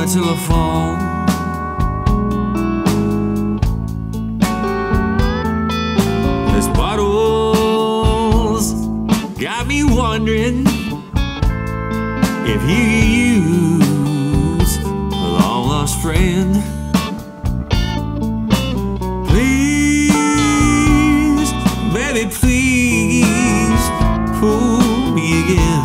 telephone. This bottle's got me wondering if you use a long-lost friend. Please, baby, please fool me again.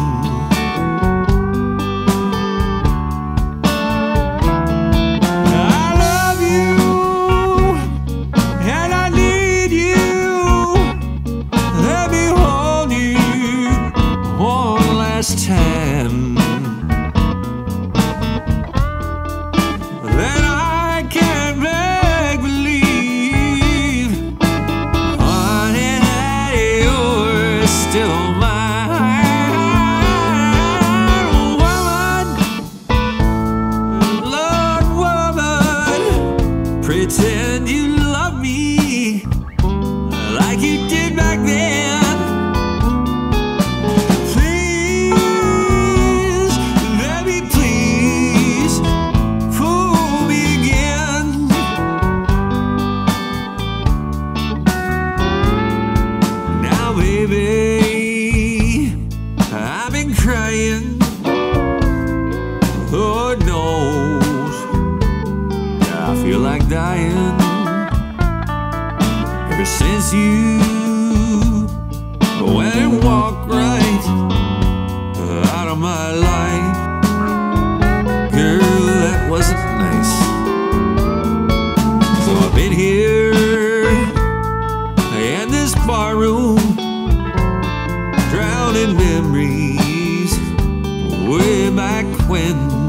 Time that I can't make believe, honey, that you're still mine. Woman, Lord, woman, pretend you love me like you did back then. Baby, I've been crying, Lord knows, I feel like dying ever since you went and walked right out of my life. Girl, that wasn't nice. So I've been here in this barroom, drowning memories way back when.